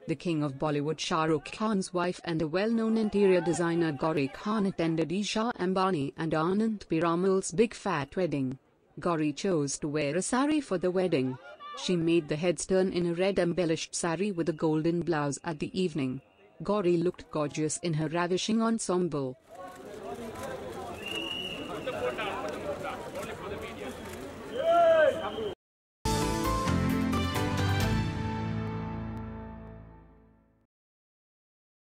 The king of Bollywood Shahrukh Khan's wife and a well-known interior designer Gauri Khan attended Isha Ambani and Anand Piramal's big fat wedding. Gauri chose to wear a sari for the wedding. She made the heads turn in a red embellished sari with a golden blouse at the evening. Gauri looked gorgeous in her ravishing ensemble.